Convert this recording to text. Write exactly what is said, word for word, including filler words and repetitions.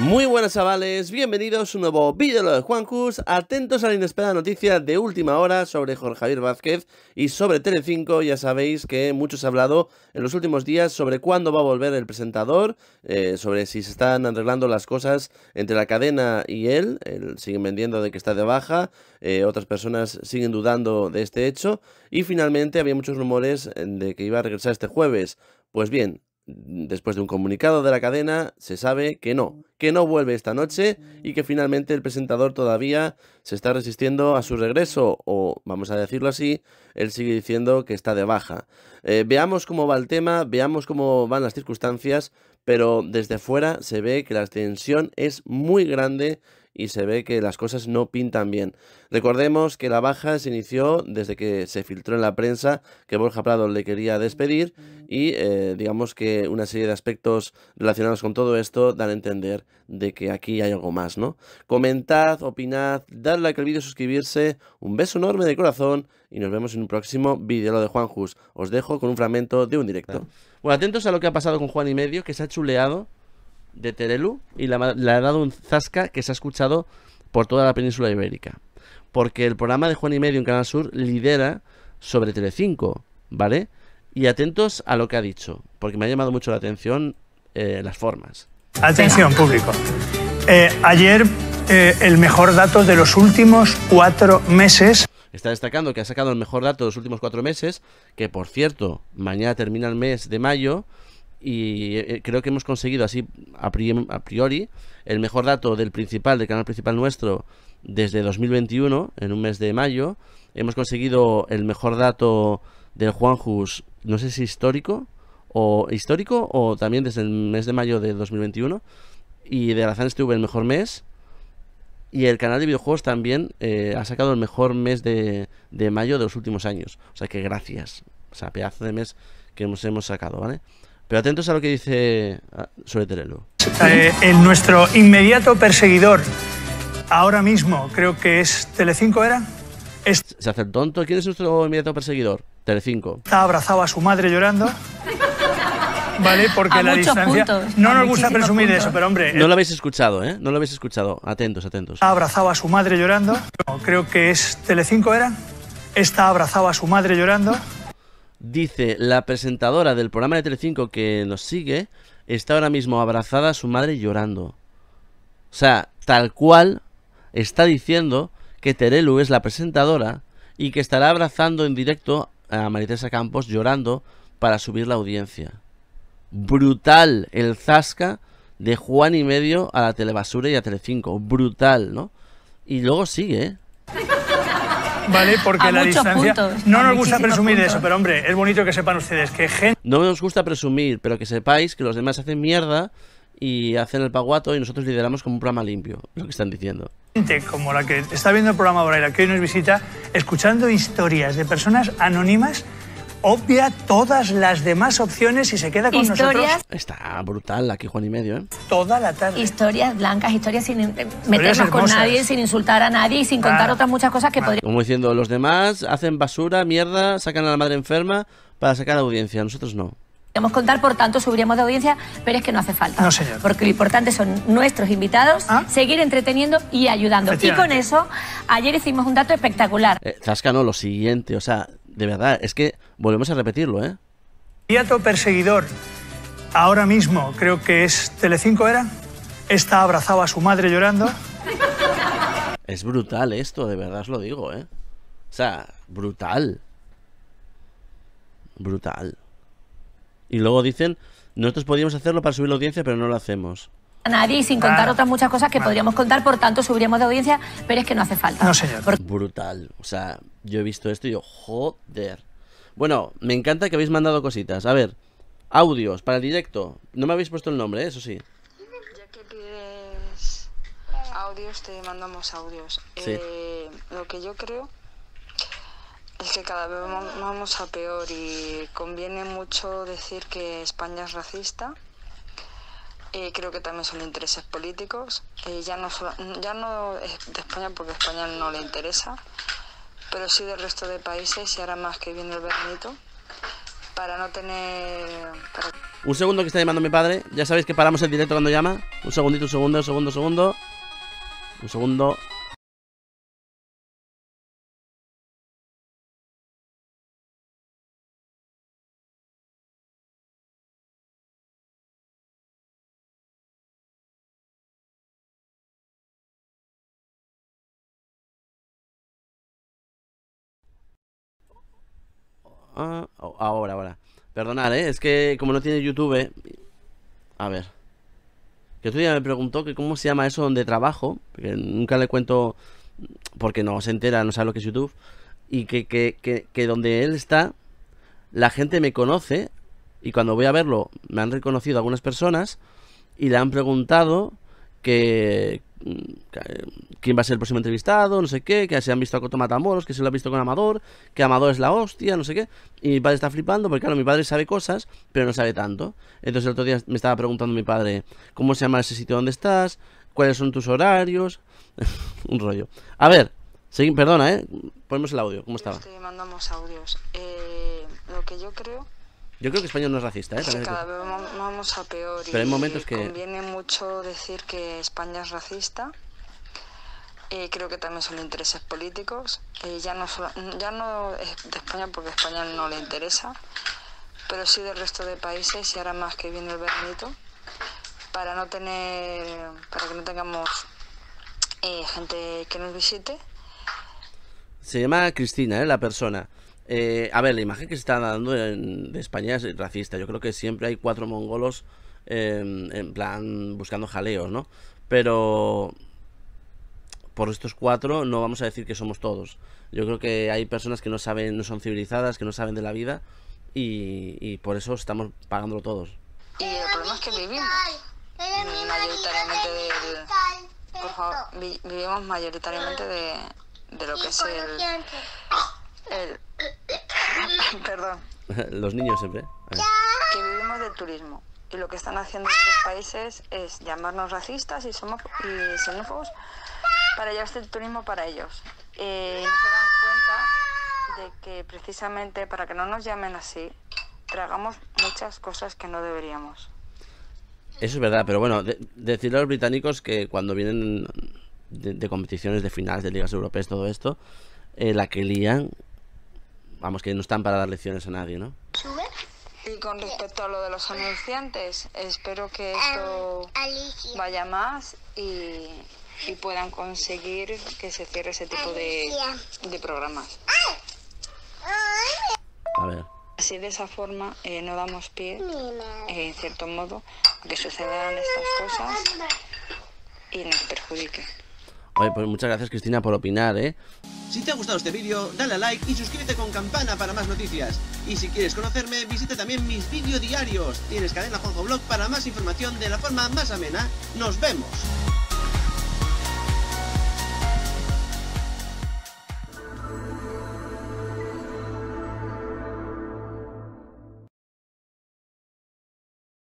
Muy buenas chavales, bienvenidos a un nuevo vídeo de Juanjus. Atentos a la inesperada noticia de última hora sobre Jorge Javier Vázquez y sobre Telecinco. Ya sabéis que mucho se ha hablado en los últimos días sobre cuándo va a volver el presentador, eh, sobre si se están arreglando las cosas entre la cadena y él. Él siguen vendiendo de que está de baja, eh, otras personas siguen dudando de este hecho y finalmente había muchos rumores de que iba a regresar este jueves. Pues bien, después de un comunicado de la cadena, se sabe que no, que no vuelve esta noche y que finalmente el presentador todavía se está resistiendo a su regreso, o vamos a decirlo así, él sigue diciendo que está de baja. Eh, veamos cómo va el tema, veamos cómo van las circunstancias, pero desde fuera se ve que la tensión es muy grande y se ve que las cosas no pintan bien. Recordemos que la baja se inició desde que se filtró en la prensa que Borja Prado le quería despedir y eh, digamos que una serie de aspectos relacionados con todo esto dan a entender de que aquí hay algo más, ¿no? Comentad, opinad, dadle like al vídeo, suscribirse, un beso enorme de corazón y nos vemos en un próximo vídeo de Juanjus. Os dejo con un fragmento de un directo. Bueno, atentos a lo que ha pasado con Juan y Medio, que se ha chuleado de Terelu y le ha, le ha dado un zasca que se ha escuchado por toda la península ibérica, porque el programa de Juan y Medio en Canal Sur lidera sobre Telecinco, ¿vale? Y atentos a lo que ha dicho, porque me ha llamado mucho la atención eh, las formas. Atención, público. Eh, ayer eh, el mejor dato de los últimos cuatro meses. Está destacando que ha sacado el mejor dato de los últimos cuatro meses, que por cierto, mañana termina el mes de mayo. Y creo que hemos conseguido así a priori el mejor dato del principal, del canal principal nuestro desde dos mil veintiuno, en un mes de mayo. Hemos conseguido el mejor dato del Juanjus, no sé si histórico o histórico o también desde el mes de mayo de dos mil veintiuno. Y de Razán estuve el mejor mes. Y el canal de videojuegos también eh, ha sacado el mejor mes de, de mayo de los últimos años. O sea que gracias. O sea, pedazo de mes que hemos, hemos sacado, ¿vale? Pero atentos a lo que dice sobre Terelu. Eh, en nuestro inmediato perseguidor, ahora mismo creo que es Telecinco, ¿era? Es... Se hace el tonto. ¿Quién es nuestro inmediato perseguidor? Telecinco. Está abrazado a su madre llorando. Vale, porque a la distancia... Puntos, no nos gusta presumir puntos. de eso, pero hombre... No lo habéis escuchado, ¿eh? No lo habéis escuchado. Atentos, atentos. Está abrazado a su madre llorando. Creo que es Telecinco, ¿era? Está abrazado a su madre llorando. Dice, la presentadora del programa de Telecinco que nos sigue está ahora mismo abrazada a su madre llorando. O sea, tal cual está diciendo que Terelu es la presentadora y que estará abrazando en directo a María Teresa Campos llorando para subir la audiencia. Brutal el zasca de Juan y Medio a la Telebasura y a Telecinco. Brutal, ¿no? Y luego sigue, ¿eh? Vale, porque a la distancia... Puntos, no nos gusta presumir puntos. de eso, pero hombre, es bonito que sepan ustedes que gente... No nos gusta presumir, pero que sepáis que los demás hacen mierda y hacen el paguato y nosotros lideramos como un programa limpio, lo que están diciendo. Gente como la que está viendo el programa ahora y la que hoy nos visita, escuchando historias de personas anónimas, obvia todas las demás opciones y se queda con historias, nosotros... Está brutal aquí Juan y Medio, ¿eh? Toda la tarde. Historias blancas, historias sin eh, meternos con hermosas. nadie, sin insultar a nadie y sin Claro. contar otras muchas cosas que Claro. podrían... Como diciendo, los demás hacen basura, mierda, sacan a la madre enferma para sacar audiencia, nosotros no. Podríamos contar, por tanto, subiríamos de audiencia, pero es que no hace falta. No, señor. Porque lo importante son nuestros invitados, ¿Ah? seguir entreteniendo y ayudando. Y con eso, ayer hicimos un dato espectacular. Eh, Zasca no, lo siguiente, o sea, de verdad, es que volvemos a repetirlo, ¿eh? Inmediato perseguidor, ahora mismo creo que es Telecinco, ¿era? Está abrazado a su madre llorando. Es brutal esto, de verdad os lo digo, ¿eh? O sea, brutal. Brutal. Y luego dicen, nosotros podríamos hacerlo para subir la audiencia, pero no lo hacemos. A nadie y sin contar Claro. otras muchas cosas que Claro. podríamos contar, por tanto, subiríamos de audiencia, pero es que no hace falta. No, señor. Porque Brutal. O sea, yo he visto esto y yo, joder. Bueno, me encanta que habéis mandado cositas. A ver, audios para el directo. No me habéis puesto el nombre, ¿eh? Eso sí. Ya que pides audios, te mandamos audios. Sí. Eh, lo que yo creo es que cada vez vam- vamos a peor y conviene mucho decir que España es racista. Eh, creo que también son intereses políticos. Eh, ya no solo- ya no es de España porque a España no le interesa, pero sí del resto de países y ahora más que viene el veranito. para no tener... Para... Un segundo que está llamando mi padre. Ya sabéis que paramos el directo cuando llama. Un segundito, un segundo, un segundo, un segundo. Un segundo. Ah, ahora, ahora. Perdonad, ¿eh? Es que como no tiene YouTube... A ver. Que otro día me preguntó que cómo se llama eso donde trabajo. Porque nunca le cuento... Porque no se entera, no sabe lo que es YouTube. Y que, que, que, que donde él está, la gente me conoce. Y cuando voy a verlo, me han reconocido algunas personas. Y le han preguntado que... quién va a ser el próximo entrevistado, no sé qué, que se han visto a Coto Matamoros, que se lo ha visto con Amador, que Amador es la hostia, no sé qué. Y mi padre está flipando porque claro, mi padre sabe cosas, pero no sabe tanto. Entonces el otro día me estaba preguntando mi padre cómo se llama ese sitio donde estás, cuáles son tus horarios. Un rollo. A ver, seguí, perdona, eh. Ponemos el audio, ¿cómo estaba? Te mandamos audios. Eh, lo que yo creo... Yo creo que España no es racista, ¿eh? Es que cada vez vamos a peor. Pero hay momentos que... Conviene mucho decir que España es racista. Eh, creo que también son intereses políticos. Eh, ya, no solo, ya no es de España porque a España no le interesa, pero sí del resto de países y ahora más que viene el veranito, para no tener, para que no tengamos eh, gente que nos visite. Se llama Cristina, ¿eh? La persona. Eh, a ver, la imagen que se está dando en, de España es racista. Yo creo que siempre hay cuatro mongolos eh, en plan buscando jaleos, ¿no? Pero por estos cuatro no vamos a decir que somos todos. Yo creo que hay personas que no saben, no son civilizadas, que no saben de la vida y, y por eso estamos pagándolo todos. Y el problema es que vivimos mayoritariamente del, por favor, vi, vivimos mayoritariamente de, de lo que es el, el perdón. Los niños siempre. Que vivimos del turismo. Y lo que están haciendo estos países es llamarnos racistas y, somos, y xenófobos para llevarse el turismo para ellos. Eh, no se dan cuenta de que precisamente para que no nos llamen así, tragamos muchas cosas que no deberíamos. Eso es verdad, pero bueno, de, decirle a los británicos que cuando vienen de, de competiciones de finales de ligas europeas, todo esto, eh, la que lían, vamos, que no están para dar lecciones a nadie, ¿no? Y con respecto a lo de los anunciantes, espero que esto vaya más y, y puedan conseguir que se cierre ese tipo de, de programas. A ver. Así de esa forma eh, no damos pie, eh, en cierto modo, a que sucedan estas cosas y nos perjudiquen. Oye, pues muchas gracias, Cristina, por opinar, ¿eh? Si te ha gustado este vídeo, dale a like y suscríbete con campana para más noticias. Y si quieres conocerme, visita también mis vídeos diarios. Tienes Cadena Juanjo Blog para más información de la forma más amena. ¡Nos vemos!